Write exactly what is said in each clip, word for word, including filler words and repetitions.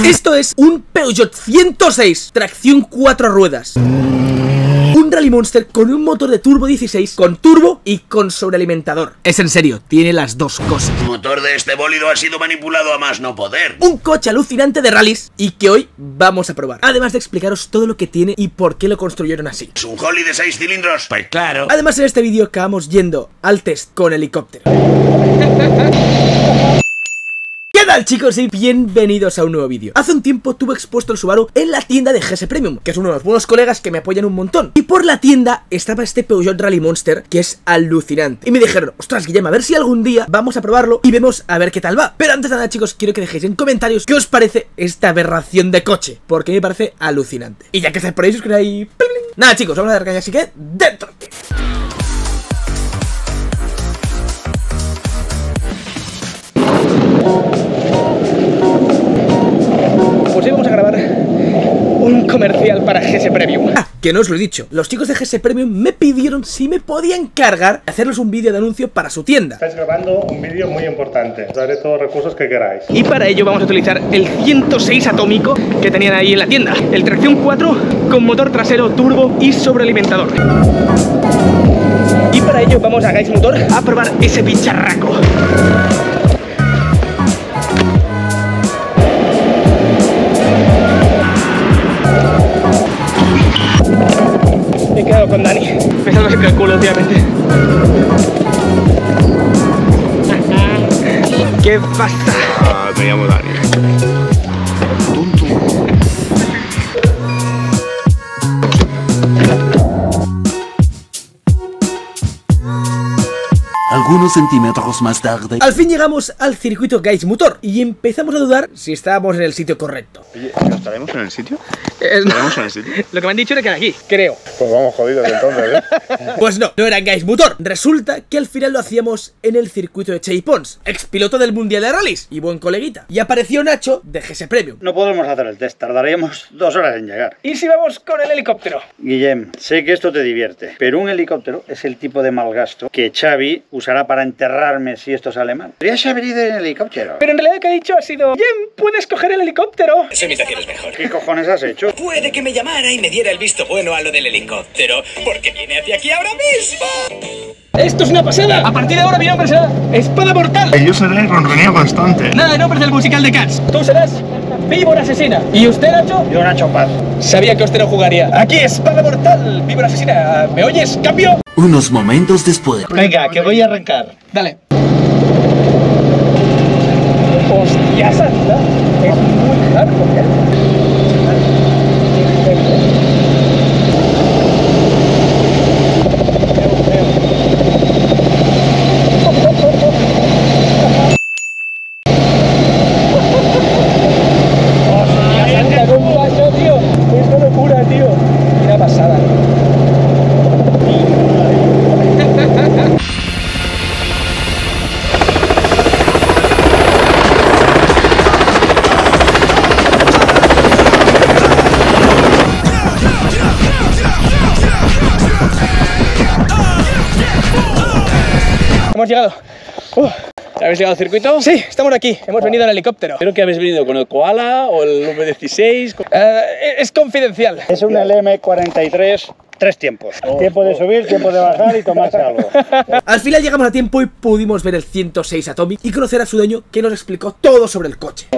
Esto es un Peugeot ciento seis, tracción cuatro ruedas. Un Rally Monster con un motor de turbo dieciséis, con turbo y con sobrealimentador. Es en serio, tiene las dos cosas. El motor de este bólido ha sido manipulado a más no poder. Un coche alucinante de rallies y que hoy vamos a probar. Además de explicaros todo lo que tiene y por qué lo construyeron así. ¿Es un Holly de seis cilindros? Pues claro. Además en este vídeo acabamos yendo al test con helicóptero. ¿Qué tal, chicos? Y bienvenidos a un nuevo vídeo. Hace un tiempo tuve expuesto el Subaru en la tienda de G S Premium, que es uno de los buenos colegas que me apoyan un montón. Y por la tienda estaba este Peugeot Rally Monster, que es alucinante. Y me dijeron, ostras, Guillem, a ver si algún día vamos a probarlo y vemos a ver qué tal va. Pero antes de nada, chicos, quiero que dejéis en comentarios qué os parece esta aberración de coche, porque me parece alucinante. Y ya que estáis por ahí, suscribáis. Nada, chicos, vamos a dar caña, así que ¡dentro! Pues hoy vamos a grabar un comercial para G S Premium. Ah, que no os lo he dicho. Los chicos de G S Premium me pidieron si me podían encargar de hacerles un vídeo de anuncio para su tienda. Estáis grabando un vídeo muy importante. Os daré todos los recursos que queráis. Y para ello vamos a utilizar el ciento seis atómico que tenían ahí en la tienda. El tracción cuatro con motor trasero turbo y sobrealimentador. Y para ello vamos a Guys Motor a probar ese bicharraco. Me he quedado con Dani, pensando en el culo últimamente. ¿Qué pasa? Ah, me llamo Dani. Algunos centímetros más tarde. Al fin llegamos al circuito Guys Motor y empezamos a dudar si estábamos en el sitio correcto. Oye, ¿estaremos en el sitio? Eh, ¿Estaremos en el sitio? Lo que me han dicho era que era aquí, creo. Pues vamos jodidos entonces, ¿eh? Pues no, no era en Guys Motor. Resulta que al final lo hacíamos en el circuito de Chey Pons, ex piloto del Mundial de Rallys y buen coleguita. Y apareció Nacho de G S Premium. No podremos hacer el test, tardaríamos dos horas en llegar. ¿Y si vamos con el helicóptero? Guillem, sé que esto te divierte, pero un helicóptero es el tipo de malgasto que Xavi usará para enterrarme si esto sale mal. Podría haber ido en helicóptero. Pero en realidad lo que ha dicho ha sido: Guillem, ¿puedes coger el helicóptero? Esa imitación es mejor. ¿Qué cojones has hecho? Puede que me llamara y me diera el visto bueno a lo del helicóptero, porque viene hacia aquí ahora mismo. ¡Esto es una pasada! A partir de ahora mi nombre será Espada Mortal. Yo seré ronroneo constante. Nada de nombres del musical de Cats. Tú serás Víbora Asesina. ¿Y usted, Nacho? Yo, Nacho Paz. Sabía que usted no jugaría. Aquí, Espada Mortal, Víbora Asesina. ¿Me oyes? ¡Cambio! Unos momentos después. Venga, que voy a arrancar. Dale. ¡Hostia, santa! Es muy hardcore, ¿eh? Hemos llegado. Uh, ¿Habéis llegado al circuito? Sí, estamos aquí. Hemos venido en helicóptero. Creo que habéis venido con el Koala o el V dieciséis. Uh, es confidencial. Es un L M cuarenta y tres, tres tiempos. Tiempo de subir, tiempo de bajar y tomarse algo. Al final llegamos a tiempo y pudimos ver el ciento seis Atomic y conocer a su dueño, que nos explicó todo sobre el coche.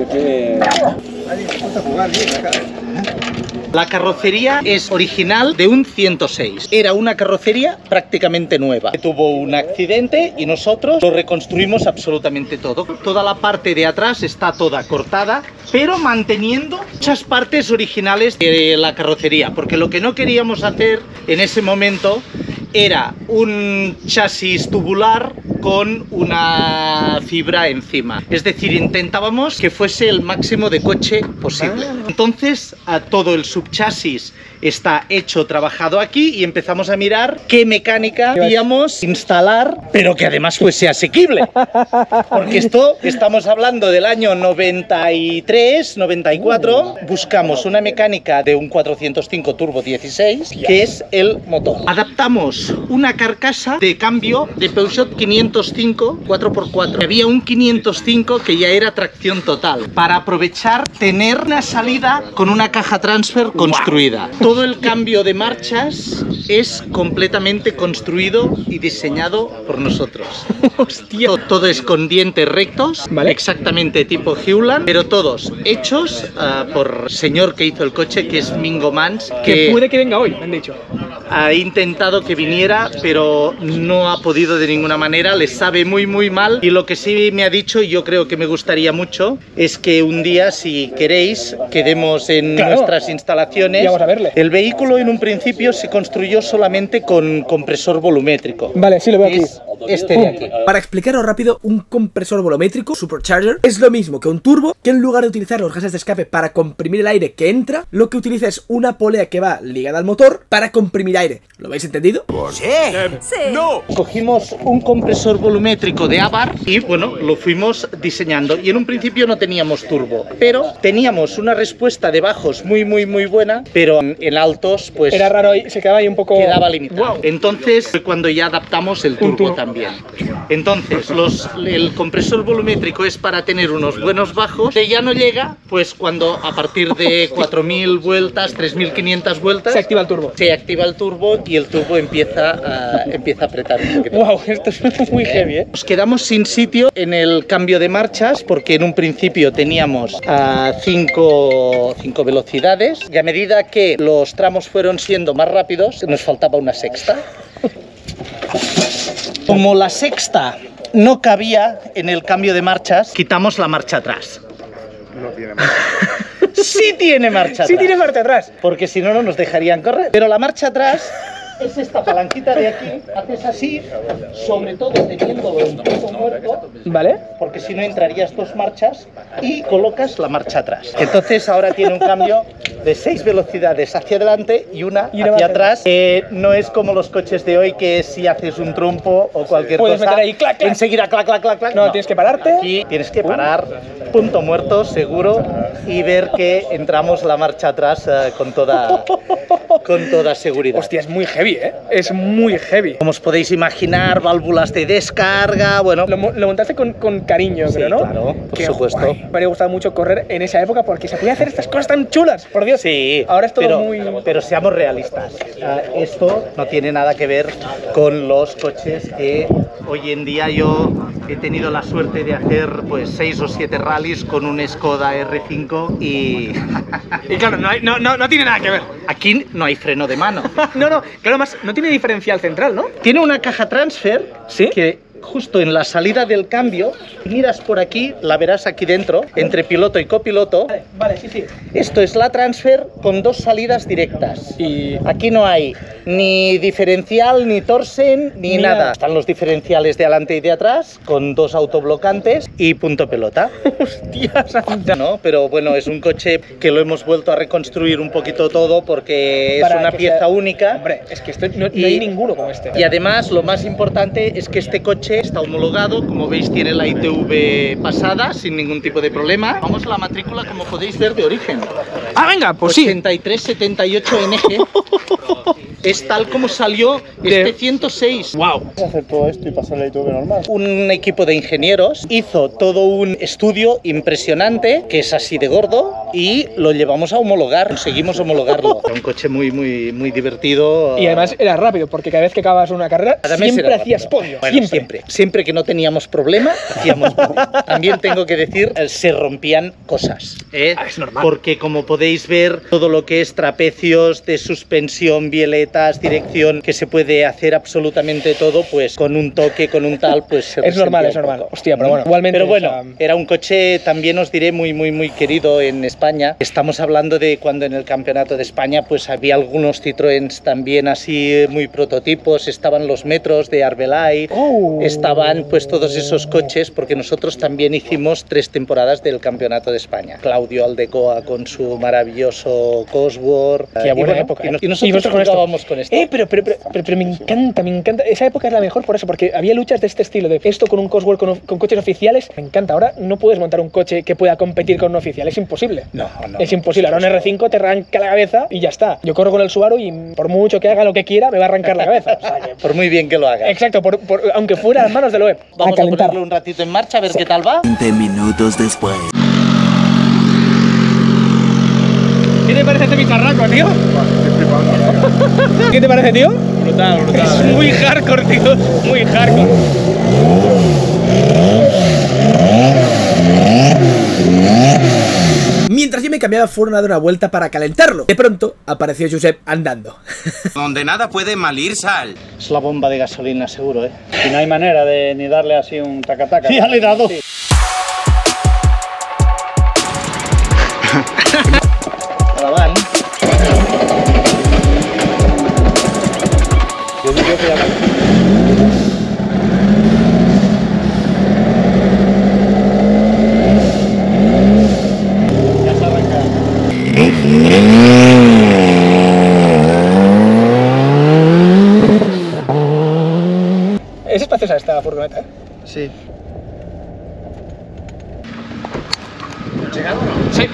La carrocería es original de un ciento seis. Era una carrocería prácticamente nueva. Tuvo un accidente y nosotros lo reconstruimos absolutamente todo. Toda la parte de atrás está toda cortada, pero manteniendo muchas partes originales de la carrocería, porque lo que no queríamos hacer en ese momento era un chasis tubular con una fibra encima. Es decir, intentábamos que fuese el máximo de coche posible. Entonces, a todo el subchasis está hecho, trabajado aquí, y empezamos a mirar qué mecánica podíamos instalar, pero que además fuese asequible. Porque esto, estamos hablando del año noventa y tres, noventa y cuatro, buscamos una mecánica de un cuatrocientos cinco turbo dieciséis, que es el motor. Adaptamos una carcasa de cambio de Peugeot quinientos quinientos cinco cuatro por cuatro. Había un quinientos cinco que ya era tracción total, para aprovechar tener una salida con una caja transfer construida. Todo el cambio de marchas es completamente construido y diseñado por nosotros. Hostia. Todo, todo es con dientes rectos, ¿vale? Exactamente tipo Hewland, pero todos hechos uh, por señor que hizo el coche, que es Mingo Mans, Que que puede que venga hoy, me han dicho. ha intentado que viniera, pero no ha podido de ninguna manera, le sabe muy muy mal, y lo que sí me ha dicho, y yo creo que me gustaría mucho, es que un día, si queréis, quedemos en Claro. nuestras instalaciones. Y vamos a verle. El vehículo en un principio se construyó solamente con compresor volumétrico. Vale, sí lo veo aquí. Es este de aquí. Para explicaros rápido, un compresor volumétrico, supercharger, es lo mismo que un turbo, que en lugar de utilizar los gases de escape para comprimir el aire que entra, lo que utiliza es una polea que va ligada al motor para comprimir aire. ¿Lo habéis entendido? Cogimos un compresor volumétrico de Abar y bueno, lo fuimos diseñando, y en un principio no teníamos turbo, pero teníamos una respuesta de bajos muy muy muy buena, pero en, en altos pues Era raro, y se quedaba ahí un poco... quedaba limitado. Wow. Entonces fue cuando ya adaptamos el turbo, turbo. también. Entonces los, el compresor volumétrico es para tener unos buenos bajos, que ya no llega pues cuando a partir de cuatro mil vueltas, tres mil quinientas vueltas Se activa el turbo. se activa el turbo y el turbo empieza a, empieza a apretar un poquito. Wow, esto es muy heavy, ¿eh? Nos quedamos sin sitio en el cambio de marchas, porque en un principio teníamos a cinco, cinco velocidades, y a medida que los tramos fueron siendo más rápidos nos faltaba una sexta. Como la sexta no cabía en el cambio de marchas, quitamos la marcha atrás. No tiene más. Sí tiene marcha atrás. Sí tiene marcha atrás. Porque si no, no nos dejarían correr. Pero la marcha atrás es esta palanquita de aquí, haces así, sobre todo teniéndolo en punto muerto, ¿Vale? porque si no entrarías dos marchas, y colocas la marcha atrás. Entonces ahora tiene un cambio de seis velocidades hacia adelante y una, Y una hacia más atrás. Eh, no es como los coches de hoy, que si haces un trompo o cualquier Puedes cosa, meter ahí, clac, clac. enseguida clac, clac, clac, clac. No, tienes que pararte. Aquí tienes que parar, punto muerto, seguro, y ver que entramos la marcha atrás eh, con toda, con toda seguridad. Hostia, es muy heavy, ¿eh? Es muy heavy. Como os podéis imaginar, válvulas de descarga, bueno... Lo, mo- lo montaste con, con cariño, Sí, creo, ¿no? claro, por Qué supuesto. guay. Me habría gustado mucho correr en esa época porque se podía hacer estas cosas tan chulas, por Dios. Sí, Ahora es todo pero, muy... pero seamos realistas. Ah, esto no tiene nada que ver con los coches que hoy en día yo he tenido la suerte de hacer pues seis o siete rallies con un Skoda R cinco y... Y claro, no, hay- no, no, no tiene nada que ver. Aquí no hay freno de mano. No, no, claro, más, no tiene diferencial central, ¿no? Tiene una caja transfer, ¿Sí? que justo en la salida del cambio, miras por aquí, la verás aquí dentro, entre piloto y copiloto. Vale, vale, sí, sí. Esto es la transfer con dos salidas directas. Y... Aquí no hay ni diferencial, ni torsen, ni, Ni nada. nada. Están los diferenciales de adelante y de atrás, con dos autoblocantes y punto pelota. Hostia santa. ¿No? Pero bueno, es un coche que lo hemos vuelto a reconstruir un poquito todo, porque es Para una que pieza sea- única. Hombre, es que esto no, no Y- hay ninguno como este. Y además, lo más importante es que este coche está homologado, como veis tiene la I T V pasada sin ningún tipo de problema. Vamos a la matrícula, como podéis ver, de origen. Ah, venga, pues sí. ochenta y tres setenta y ocho N G. Es tal como salió De- este ciento seis. Wow. Hacer todo esto y pasar la I T V normal. Un equipo de ingenieros hizo todo un estudio impresionante, que es así de gordo, y lo llevamos a homologar, conseguimos homologarlo. Era un coche muy, muy, muy divertido. Y además era rápido, porque cada vez que acabas una carrera, Cada mes siempre era hacías rápido. podio. Bueno, siempre. siempre. Siempre que no teníamos problema, hacíamos podio. También tengo que decir, eh, se rompían cosas. ¿eh? Ah, es normal. Porque como podéis ver, todo lo que es trapecios de suspensión, bieletas, dirección, que se puede hacer absolutamente todo, pues con un toque, con un tal, pues se Es normal, resentía es un normal. poco. Hostia, pero bueno, igualmente, Pero bueno, o sea- era un coche, también os diré, muy, muy, muy querido en España. Estamos hablando de cuando en el Campeonato de España pues había algunos Citroëns también así muy prototipos, estaban los Metros de Arbelay, Oh. estaban pues todos esos coches, porque nosotros también hicimos tres temporadas del Campeonato de España. Claudio Aldecoa con su maravilloso Cosworth. Qué y buena bueno, época, Y, ¿eh? nos- y ¿Y nosotros vosotros con esto? jugábamos vamos con esto. Eh, pero, pero, pero, pero, pero me encanta, me encanta. Esa época es la mejor por eso, porque había luchas de este estilo, de esto con un Cosworth con, con coches oficiales. Me encanta. Ahora no puedes montar un coche que pueda competir con un oficial, es imposible. No, no. Es imposible. Ahora un R cinco te arranca la cabeza y ya está. Yo corro con el Subaru y por mucho que haga lo que quiera, me va a arrancar la cabeza. O sea, que... Por muy bien que lo haga. Exacto, por, por, aunque fuera a manos del web. Vamos a, a ponerlo un ratito en marcha, a ver sí. qué tal va. veinte minutos después. ¿Qué te parece este bicharraco, tío? ¿Qué te parece, tío? Brutal, brutal. Es eh. muy hardcore, tío. Muy hardcore. Mientras yo me cambiaba fueron a dar una vuelta para calentarlo. De pronto apareció Josep andando. Donde nada puede mal ir, sal. Es la bomba de gasolina, seguro, ¿eh? Y no hay manera de ni darle así un taca-taca. Ya le he dado. Sí. Ahora van. Yo digo que ya van. Es espaciosa esta furgoneta, ¿eh? Sí. Sí.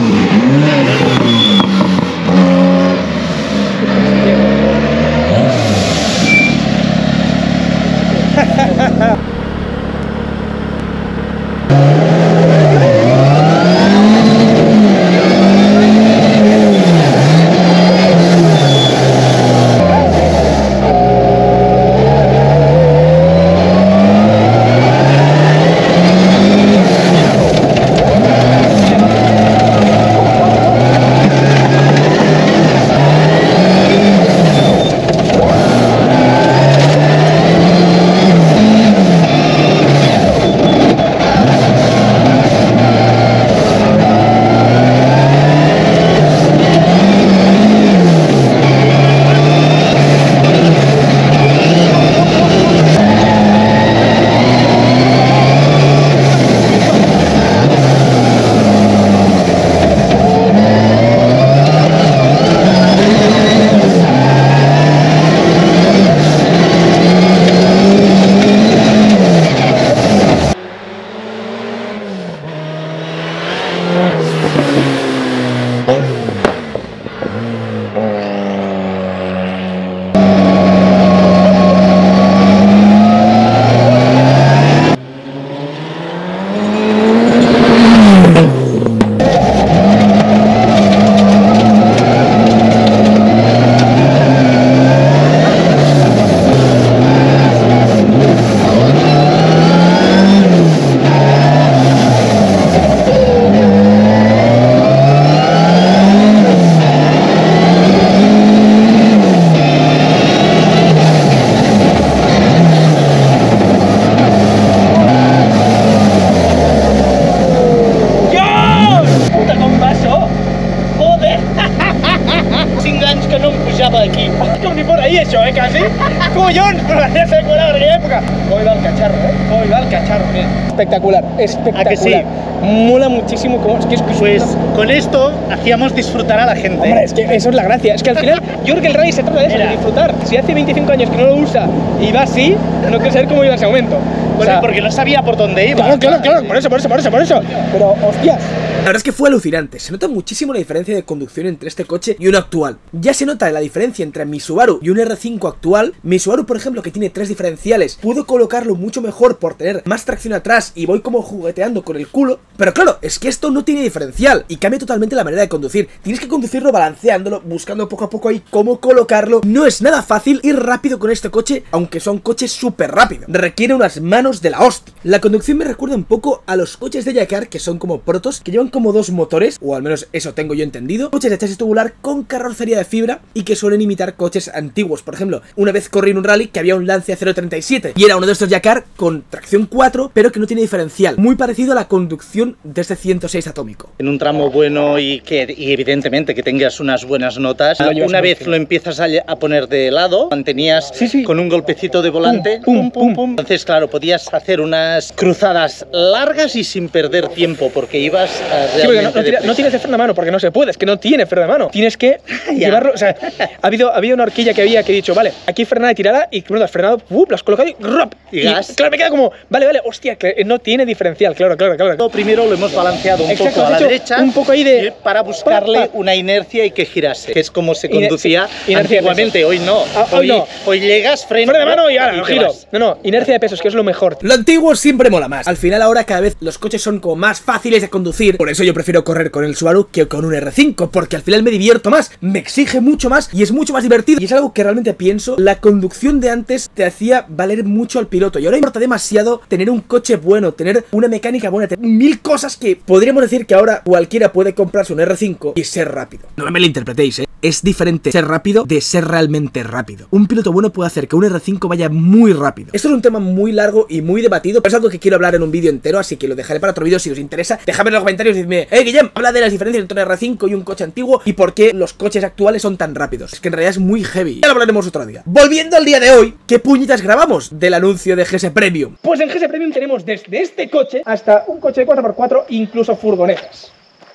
Collons, però la neta de colar en aquella època. Coi va el cacharro, eh? Coi va el cacharro, mira. Espectacular, espectacular. ¿A que sí? Mola muchísimo. Como, es que es, pues con esto hacíamos disfrutar a la gente. Hombre, es que eso es la gracia. Es que al final, yo creo que el rally se trata de eso, Era. de disfrutar. Si hace veinticinco años que no lo usa y va así, no quiero saber cómo iba en ese momento. O sea, porque no sabía por dónde iba. Claro, claro, claro, por eso, por eso, por eso, por eso. Pero, hostias. La verdad es que fue alucinante, se nota muchísimo la diferencia de conducción entre este coche y uno actual. Ya se nota la diferencia entre mi Subaru y un R cinco actual. Mi Subaru, por ejemplo, que tiene tres diferenciales, puedo colocarlo mucho mejor por tener más tracción atrás y voy como jugueteando con el culo. Pero claro, es que esto no tiene diferencial y cambia totalmente la manera de conducir. Tienes que conducirlo balanceándolo, buscando poco a poco ahí cómo colocarlo. No es nada fácil ir rápido con este coche, aunque son coches súper rápidos. Requiere unas manos de la hostia. La conducción me recuerda un poco a los coches de Dakar, que son como protos, que llevan como dos motores, o al menos eso tengo yo entendido. Coches de chasis tubular con carrocería de fibra y que suelen imitar coches antiguos. Por ejemplo, una vez corrí en un rally que había un Lancia cero treinta y siete y era uno de estos Dakar con tracción cuatro, pero que no tiene diferencial. Muy parecido a la conducción de este ciento seis atómico. En un tramo bueno y que y evidentemente que tengas unas buenas notas, una vez lo empiezas a, a poner de lado, mantenías sí, sí. con un golpecito de volante, pum, pum, pum, pum. Entonces, claro, podías podías hacer unas cruzadas largas y sin perder tiempo, porque ibas a Sí, porque no, no, tira, no tienes de freno de mano, porque no se puede, es que no tiene freno de mano. Tienes que llevarlo, o sea, ha habido, había una horquilla que había que he dicho, vale, aquí frenada y tirada, y bueno, has frenado, uh, lo has colocado y, ¡rup! Y y gas. claro, me queda como, vale, vale, hostia, que no tiene diferencial, claro, claro, claro. Lo primero lo hemos balanceado un Exacto, poco a la has hecho derecha, un poco ahí de para buscarle pa, pa. una inercia y que girase, que es como se Iner- conducía sí, inercia de antiguamente. Hoy no. Ah, hoy hoy, no. hoy llegas, freno, Freno de mano y ahora, y te giro. vas. No, no, inercia de pesos, que es lo mejor. Lo antiguo siempre mola más. Al final ahora cada vez los coches son como más fáciles de conducir. Por eso yo prefiero correr con el Subaru que con un R cinco, porque al final me divierto más, me exige mucho más y es mucho más divertido. Y es algo que realmente pienso, la conducción de antes te hacía valer mucho al piloto. Y ahora importa demasiado tener un coche bueno, tener una mecánica buena, tener mil cosas que podríamos decir que ahora cualquiera puede comprarse un R cinco y ser rápido. No me malinterpretéis, ¿eh? Es diferente ser rápido de ser realmente rápido. Un piloto bueno puede hacer que un R cinco vaya muy rápido. Esto es un tema muy largo y muy debatido, pero es algo que quiero hablar en un vídeo entero, así que lo dejaré para otro vídeo si os interesa. Dejadme en los comentarios y dime, hey Guillem, habla de las diferencias entre un R cinco y un coche antiguo y por qué los coches actuales son tan rápidos. Es que en realidad es muy heavy. Ya lo hablaremos otro día. Volviendo al día de hoy, ¿qué puñetas grabamos del anuncio de G S Premium? Pues en G S Premium tenemos desde este coche hasta un coche de cuatro por cuatro, incluso furgonetas.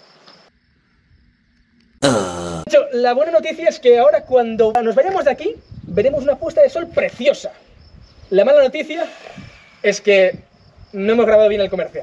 De hecho, la buena noticia es que ahora cuando nos vayamos de aquí, veremos una puesta de sol preciosa. La mala noticia es que no hemos grabado bien el comercial.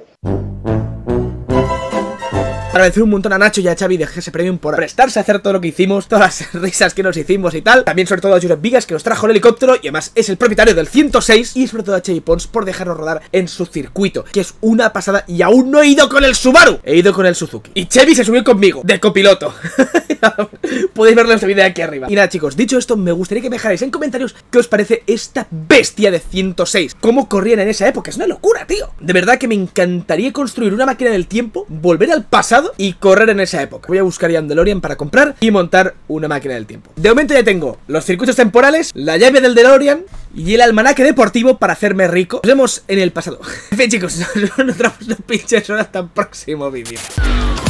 Agradecer un montón a Nacho y a Xavi de G S Premium por prestarse a hacer todo lo que hicimos, todas las risas que nos hicimos y tal. También sobre todo a Josep Vigas, que nos trajo el helicóptero y además es el propietario del ciento seis. Y sobre todo a Xavi Pons por dejarnos rodar en su circuito, que es una pasada. Y aún no he ido con el Subaru, he ido con el Suzuki. Y Xavi se subió conmigo, de copiloto. Podéis verlo en este vídeo aquí arriba. Y nada chicos, dicho esto, me gustaría que me dejarais en comentarios qué os parece esta bestia de ciento seis. Cómo corrían en esa época, es una locura, tío. De verdad que me encantaría construir una máquina del tiempo, volver al pasado y correr en esa época. Voy a buscar ya un DeLorean para comprar y montar una máquina del tiempo. De momento ya tengo los circuitos temporales, la llave del DeLorean y el almanaque deportivo para hacerme rico. Nos vemos en el pasado. En fin chicos, nos vemos en otro pinche hasta el próximo vídeo.